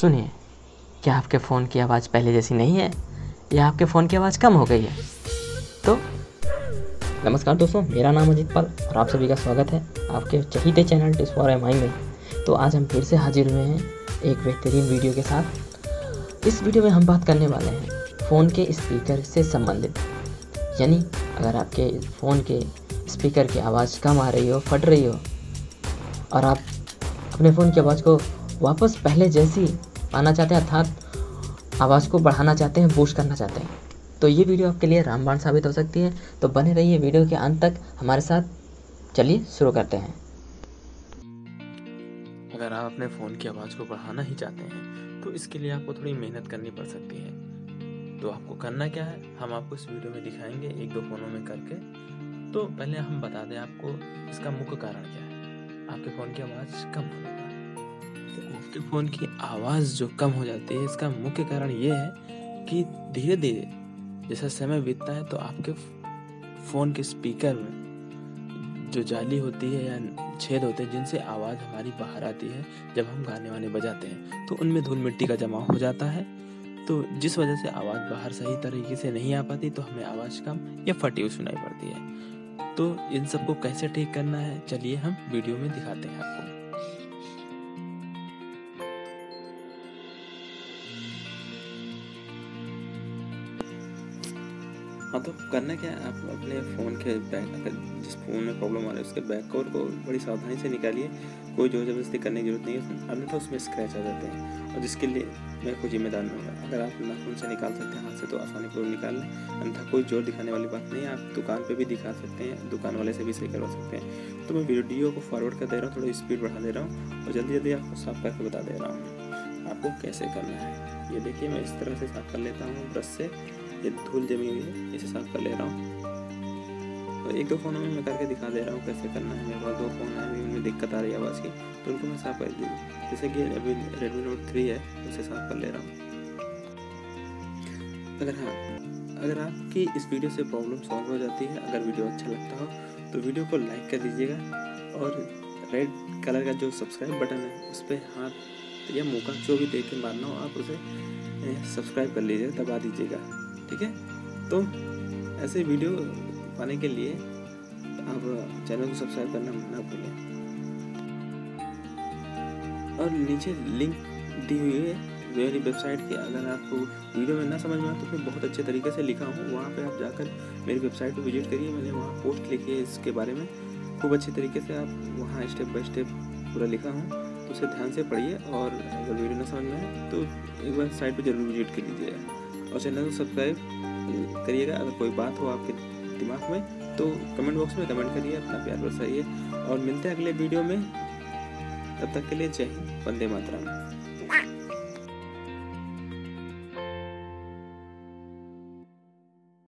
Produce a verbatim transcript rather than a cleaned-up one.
सुनिए, क्या आपके फ़ोन की आवाज़ पहले जैसी नहीं है या आपके फ़ोन की आवाज़ कम हो गई है? तो नमस्कार दोस्तों, मेरा नाम अजीत पाल और आप सभी का स्वागत है आपके चहीते channel tips for M I में। तो आज हम फिर से हाजिर हुए हैं एक बेहतरीन वीडियो के साथ। इस वीडियो में हम बात करने वाले हैं फ़ोन के स्पीकर से संबंधित, यानी अगर आपके फ़ोन के स्पीकर की आवाज़ कम आ रही हो, फट रही हो और आप अपने फ़ोन की आवाज़ को वापस पहले जैसी पाना चाहते हैं, अर्थात आवाज़ को बढ़ाना चाहते हैं, बूस्ट करना चाहते हैं, तो ये वीडियो आपके लिए रामबाण साबित हो सकती है। तो बने रहिए वीडियो के अंत तक हमारे साथ। चलिए शुरू करते हैं। अगर आप अपने फ़ोन की आवाज़ को बढ़ाना ही चाहते हैं तो इसके लिए आपको थोड़ी मेहनत करनी पड़ सकती है। तो आपको करना क्या है, हम आपको इस वीडियो में दिखाएंगे एक दो फ़ोनों में करके। तो पहले हम बता दें आपको इसका मुख्य कारण क्या है, आपके फ़ोन की आवाज़ कम होने का। तो आपके फ़ोन की आवाज़ जो कम हो जाती है, इसका मुख्य कारण ये है कि धीरे धीरे जैसा समय बीतता है तो आपके फ़ोन के स्पीकर में जो जाली होती है या छेद होते हैं जिनसे आवाज़ हमारी बाहर आती है, जब हम गाने वाने बजाते हैं तो उनमें धूल मिट्टी का जमाव हो जाता है। तो जिस वजह से आवाज़ बाहर सही तरीके से नहीं आ पाती, तो हमें आवाज़ कम या फटी हुई सुनाई पड़ती है। तो इन सबको कैसे ठीक करना है, चलिए हम वीडियो में दिखाते हैं आपको। हाँ, तो करना क्या है, आप अपने फ़ोन के बैक, अगर जिस फ़ोन में प्रॉब्लम आ रही है उसके बैक कवर को बड़ी सावधानी से निकालिए। कोई ज़ोर ज़बरदस्ती करने की ज़रूरत नहीं है, अन्यथा उसमें स्क्रैच आ जाते हैं और जिसके लिए मैं कोई जिम्मेदार नहीं हूँ। अगर आप नाखून से निकाल सकते हैं हाथ से तो आसानी पूर्वक निकाल लें, अन्यथा कोई जोर दिखाने वाली बात नहीं है। आप दुकान पर भी दिखा सकते हैं, दुकान वाले से भी सही करवा सकते हैं। तो मैं वीडियो को फॉरवर्ड कर दे रहा हूँ, थोड़ी स्पीड बढ़ा दे रहा हूँ और जल्दी जल्दी आपको साफ करके बता दे रहा हूँ आपको कैसे करना है। ये देखिए, मैं इस तरह से साफ कर लेता हूँ ब्रश से। ये धूल जमी हुई है, इसे साफ कर ले रहा हूँ और एक दो फ़ोनों में मैं करके दिखा दे रहा हूँ कैसे करना है। मेरे पास दो फ़ोन हैं, अभी उनमें दिक्कत आ रही है आवाज़ की, तो उनको मैं साफ कर दी। जैसे कि अभी रेडमी नोट थ्री है, उसे साफ कर ले रहा हूँ। अगर हाँ अगर आपकी इस वीडियो से प्रॉब्लम सॉल्व हो जाती है, अगर वीडियो अच्छा लगता हो तो वीडियो को लाइक कर दीजिएगा और रेड कलर का जो सब्सक्राइब बटन है उस पर हाथ या मुँह का जो भी देख के मारना हो, आप उसे सब्सक्राइब कर लीजिएगा, दबा दीजिएगा, ठीक है। तो ऐसे वीडियो पाने के लिए आप चैनल को सब्सक्राइब करना ना भूलें और नीचे लिंक दी हुई है मेरी वेबसाइट की। अगर आपको वीडियो में ना समझ में आए तो मैं बहुत अच्छे तरीके से लिखा हूँ, वहाँ पे आप जाकर मेरी वेबसाइट को विजिट करिए। मैंने वहाँ पोस्ट लिखी है इसके बारे में खूब अच्छे तरीके से, आप वहाँ स्टेप बाय स्टेप पूरा लिखा हूँ, तो उसे ध्यान से पढ़िए। और अगर वीडियो ना समझ में आए तो एक बार साइट पर जरूर विजिट कर लीजिएगा और चैनल को सब्सक्राइब करिएगा। अगर कोई बात हो आपके दिमाग में तो कमेंट बॉक्स में कमेंट करिए, अपना प्यार बरसाइए और मिलते हैं अगले वीडियो में। तब तक के लिए जय हिंद, वंदे मातरम।